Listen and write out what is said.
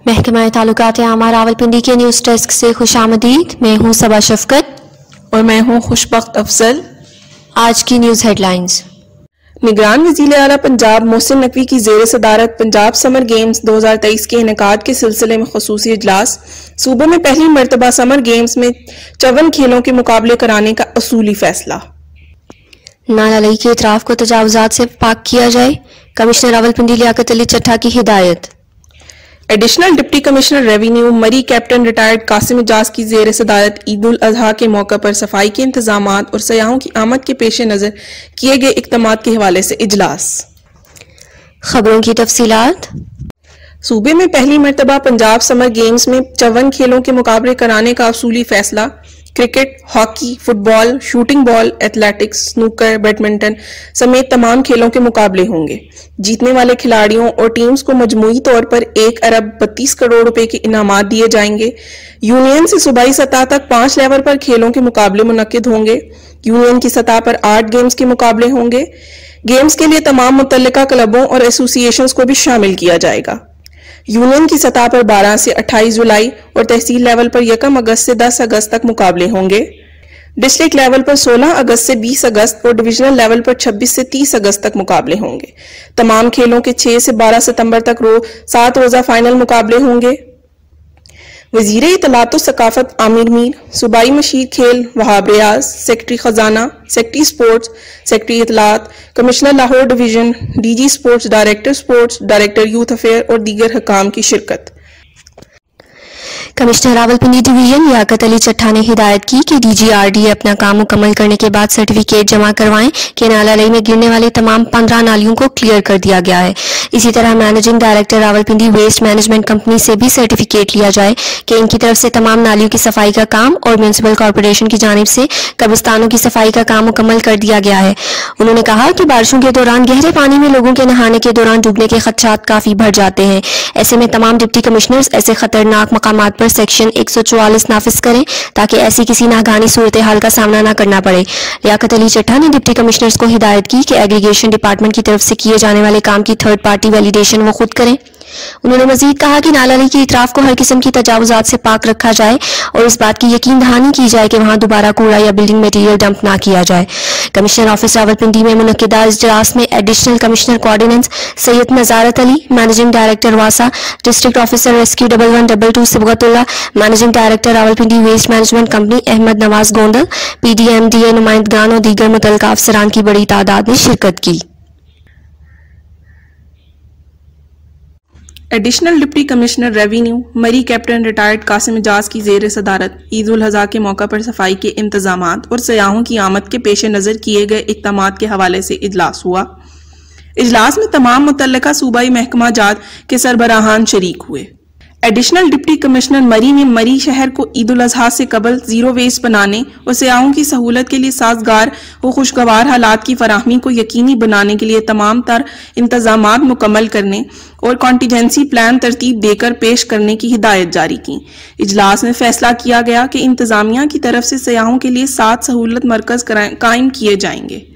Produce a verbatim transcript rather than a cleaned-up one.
महकमा ताल्लुकात आमा रावलपिंडी के न्यूज़ डेस्क से खुशामदीद। मैं हूँ सबा शफकत और मैं हूँ खुशबख्त अफजल। आज की न्यूज़ हेडलाइंस। निगरान वज़ीर आला पंजाब मोहसिन नकवी की ज़ेर सदारत पंजाब समर गेम्स दो हज़ार तेईस के इनेकाद के सिलसिले में खुसूसी इजलास। सूबे में पहली मरतबा समर गेम्स में चौवन खेलों के मुकाबले कराने का असूली फैसला। नाला लई के इतराफ को तजावुजात से पाक किया जाए, कमिश्नर रावलपिंडी लियाकत अली चट्ठा की हिदायत। Additional deputy commissioner revenue Murree captain retired Qasim Ijaz की ज़ेर सदारत ईद उल अजहा के मौका पर सफाई के इंतजामात और सयाहों की आमद के पेश नज़र किए गए इक़दामात के हवाले से इजलास। खबरों की तफसीलात। सूबे में पहली मरतबा पंजाब समर गेम्स में चौवन खेलों के मुकाबले कराने का असूली फैसला। Cricket, hockey, football, shooting ball, athletics, snooker, badminton समेत तमाम खेलों के मुकाबले होंगे। जीतने वाले खिलाड़ियों और टीम्स को मजमूई तौर पर एक अरब बत्तीस करोड़ रुपए के इनामात दिए जाएंगे। यूनियन से सूबाई सतह तक पांच लेवल पर खेलों के मुकाबले मुनक्किद होंगे। यूनियन की सतह पर आठ गेम्स के मुकाबले होंगे। गेम्स के लिए तमाम मुतल्लिका क्लबों और एसोसिएशंस को भी शामिल किया जाएगा। यूनियन की सतह पर बारह से अट्ठाईस जुलाई और तहसील लेवल पर यकम अगस्त से दस अगस्त तक मुकाबले होंगे। डिस्ट्रिक्ट लेवल पर सोलह अगस्त से बीस अगस्त और डिविजनल लेवल पर छब्बीस से तीस अगस्त तक मुकाबले होंगे। तमाम खेलों के छह से बारह सितंबर तक रो सात रोजा फाइनल मुकाबले होंगे। वजीर इतलात सकाफत आमिर मीर, सूबाई मशीर खेल वहाब रियाज, सेक्रेटरी खजाना, सेक्रेटरी स्पोर्ट्स, सेक्रेटरी इतलात, commissioner Lahore division, DG sports, director sports, director youth affair और दीगर हकाम की शिरकत। कमिश्नर रावलपिंडी डिवीजन लियाकत अली चट्ठा ने हिदायत की कि डीजीआरडी अपना काम मुकम्मल करने के बाद सर्टिफिकेट जमा करवाएं कि नाला लई में गिरने वाले तमाम पंद्रह नालियों को क्लियर कर दिया गया है। इसी तरह managing director Rawalpindi waste management company से भी सर्टिफिकेट लिया जाए कि इनकी तरफ से तमाम नालियों की सफाई का काम और म्यूनिसिपल कॉरपोरेशन की जानिब से कब्रिस्तानों की सफाई का काम मुकम्मल कर दिया गया है। उन्होंने कहा कि बारिशों के दौरान गहरे पानी में लोगों के नहाने के दौरान डूबने के खदशात काफी बढ़ जाते हैं। ऐसे में तमाम डिप्टी कमिश्नर्स ऐसे खतरनाक मकामात पर सेक्शन एक सौ चौवालीस नाफिज करें ताकि ऐसी किसी नागानी सूरत हाल का सामना न करना पड़े। लियाकत अली चट्ठा ने डिप्टी कमिश्नर्स को हिदायत की कि एग्रीगेशन डिपार्टमेंट की तरफ से किए जाने वाले काम की थर्ड पार्टी वैलिडेशन वो खुद करें। उन्होंने मजीद कहा कि नाला लई की इतराफ को हर किस्म की तजावुजात से पाक रखा जाए और इस बात की यकीन दहानी की जाए कि वहां दोबारा कूड़ा या बिल्डिंग मटीरियल डंप ना किया जाए। कमिश्नर ऑफिस रावलपिंडी में मुनक्किदा इजलास में additional commissioner coordination Syed Nazarat Ali, managing director वासा, district officer rescue double one double two Sibghatullah, managing director Rawalpindi waste management company Ahmed Nawaz Gondal, PDMDA नुमाइंदगान और दीगर मुतल्लिका अफसरान की बड़ी तादाद ने शिरकत की। Additional deputy commissioner revenue Murree captain retired Qasim Ijaz की ज़ेर सदारत ईद उल अजहा के मौका पर सफाई के इंतजामात और सयाहों की आमद के पेश नज़र किए गए इक़दामात के हवाले से इजलास हुआ। इजलास में तमाम मुतल्लिका सूबाई महकमा जात के सरबराहान शरीक हुए। एडिशनल डिप्टी कमिश्नर मरी ने मरी शहर को ईद उल अजहा से कबल जीरो वेस्ट बनाने और सयाहों की सहूलत के लिए साजगार व खुशगवार हालात की फराहमी को यकीनी बनाने के लिए तमाम तर इंतजामात मुकम्मल करने और कॉन्टीजेंसी प्लान तरतीब देकर पेश करने की हिदायत जारी की। इजलास में फैसला किया गया कि इंतजामिया की तरफ से सयाहों के लिए सात सहूलत मरकज कायम किए जाएंगे।